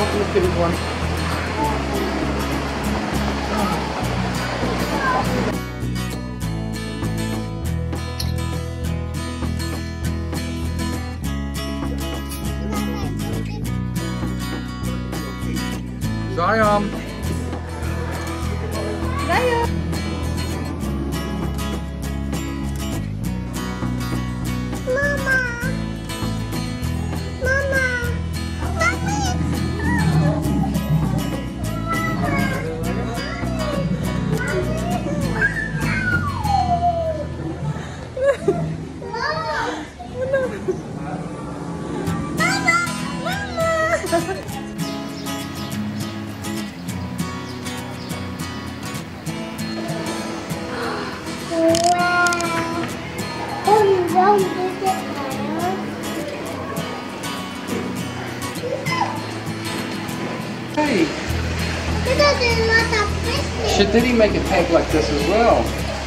to the kiddies one. Zion. Zion. Mama. Mama. Mommy. Hey, There's a lot of fish. should Diddy make a tank like this as well?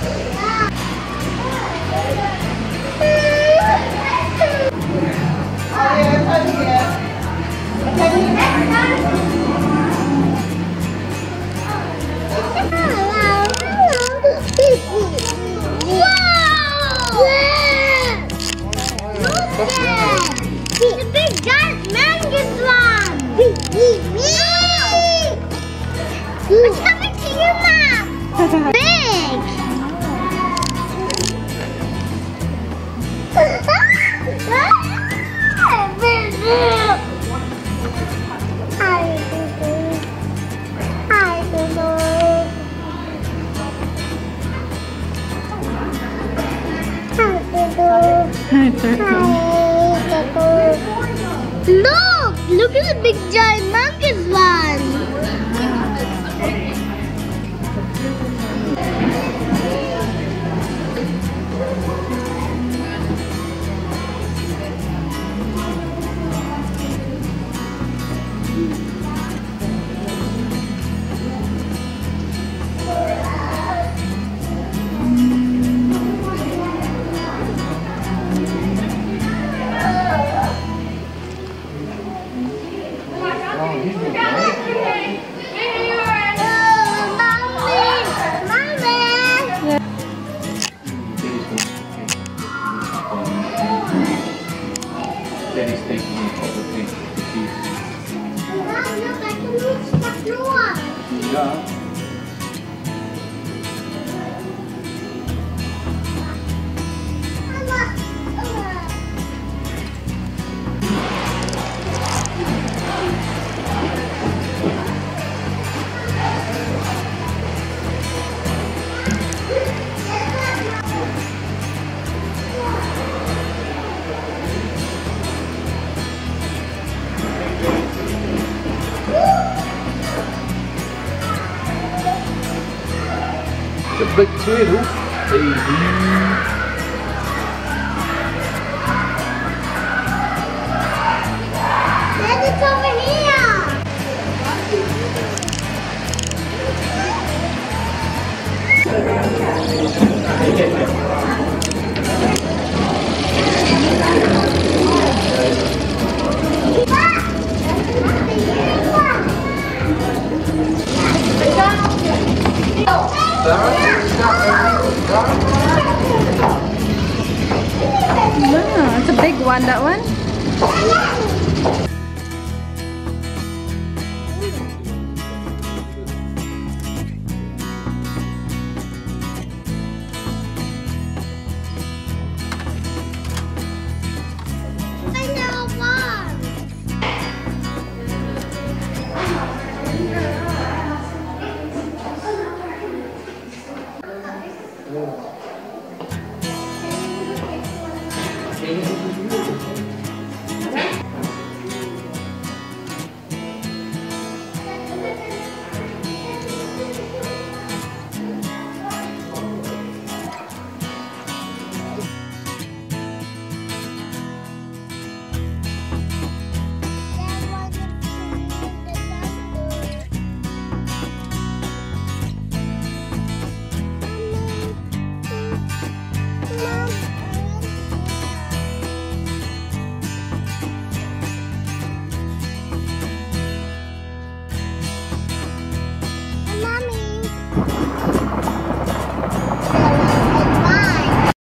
The big giant mangus one! What's coming to your mouth? Big! Hi, Doodle. Hi, turtle. Look at the big giant mangus one. Daddy's taking all the things to the keys. Look, I can reach the floor. Yeah. The big turtle, baby. It's over here. No, it's a big one, that one. King